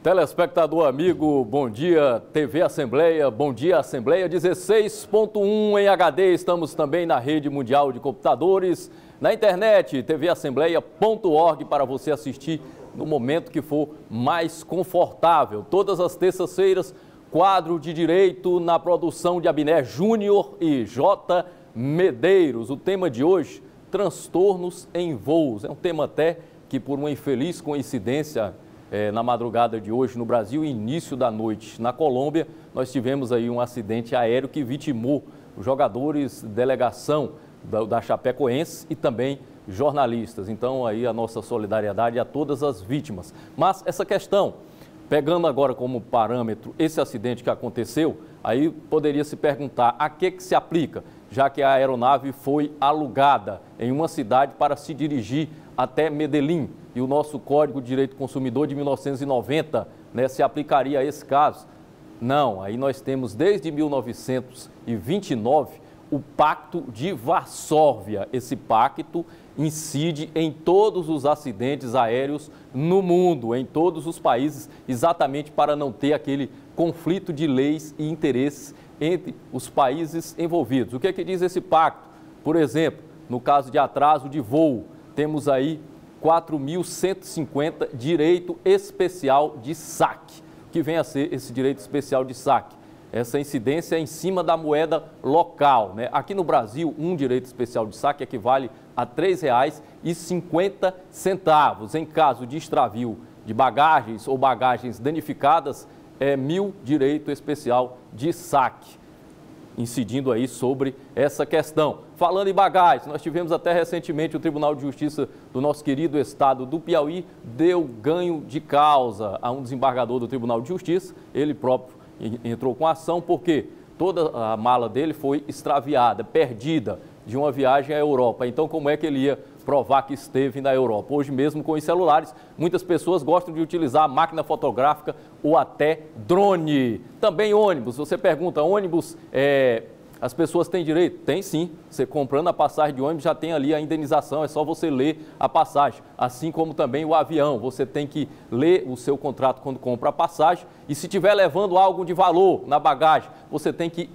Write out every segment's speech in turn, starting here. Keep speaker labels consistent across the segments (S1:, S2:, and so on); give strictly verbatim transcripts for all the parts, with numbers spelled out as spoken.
S1: Telespectador amigo, bom dia, T V Assembleia, bom dia Assembleia dezesseis ponto um em H D, estamos também na rede mundial de computadores, na internet, t v assembleia ponto org para você assistir no momento que for mais confortável. Todas as terças-feiras, quadro de direito na produção de Abner Júnior e J. Medeiros. O tema de hoje, transtornos em voos. É um tema até que por uma infeliz coincidência, É, na madrugada de hoje no Brasil e início da noite na Colômbia, nós tivemos aí um acidente aéreo que vitimou os jogadores de delegação da, da Chapecoense e também jornalistas. Então aí a nossa solidariedade a todas as vítimas. Mas essa questão, pegando agora como parâmetro esse acidente que aconteceu, aí poderia se perguntar a que que se aplica, já que a aeronave foi alugada em uma cidade para se dirigir até Medellín. E o nosso Código de Direito do Consumidor de mil novecentos e noventa, né, se aplicaria a esse caso? Não, aí nós temos desde mil novecentos e vinte e nove o Pacto de Varsóvia. Esse pacto incide em todos os acidentes aéreos no mundo, em todos os países, exatamente para não ter aquele conflito de leis e interesses entre os países envolvidos. O que é que diz esse pacto? Por exemplo, no caso de atraso de voo, temos aí quatro mil cento e cinquenta direito especial de saque. O que vem a ser esse direito especial de saque? Essa incidência é em cima da moeda local, né? Aqui no Brasil, um direito especial de saque equivale a três reais e cinquenta centavos. Em caso de extravio de bagagens ou bagagens danificadas, é mil direito especial de saque, incidindo aí sobre essa questão. Falando em bagagens, nós tivemos até recentemente o Tribunal de Justiça do nosso querido estado do Piauí deu ganho de causa a um desembargador do Tribunal de Justiça. Ele próprio entrou com ação porque toda a mala dele foi extraviada, perdida de uma viagem à Europa. Então, como é que ele ia provar que esteve na Europa? Hoje mesmo, com os celulares, muitas pessoas gostam de utilizar a máquina fotográfica ou até drone. Também ônibus. Você pergunta, ônibus, é, as pessoas têm direito? Tem sim. Você comprando a passagem de ônibus já tem ali a indenização, é só você ler a passagem. Assim como também o avião, você tem que ler o seu contrato quando compra a passagem e se estiver levando algo de valor na bagagem, você tem que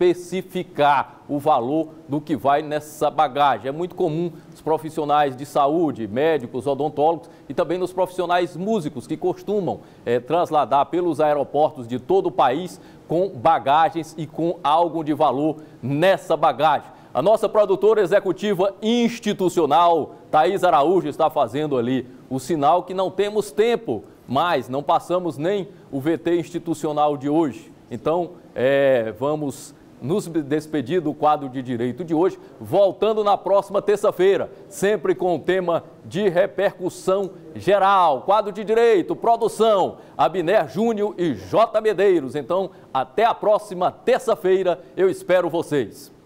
S1: especificar o valor do que vai nessa bagagem. É muito comum os profissionais de saúde, médicos, odontólogos e também nos profissionais músicos que costumam é, trasladar pelos aeroportos de todo o país com bagagens e com algo de valor nessa bagagem. A nossa produtora executiva institucional, Thaís Araújo, está fazendo ali o sinal que não temos tempo, mas não passamos nem o V T institucional de hoje. Então, é, vamos nos despedir do quadro de direito de hoje, voltando na próxima terça-feira, sempre com o tema de repercussão geral. Quadro de direito, produção, Abner Júnior e J. Medeiros. Então, até a próxima terça-feira, eu espero vocês.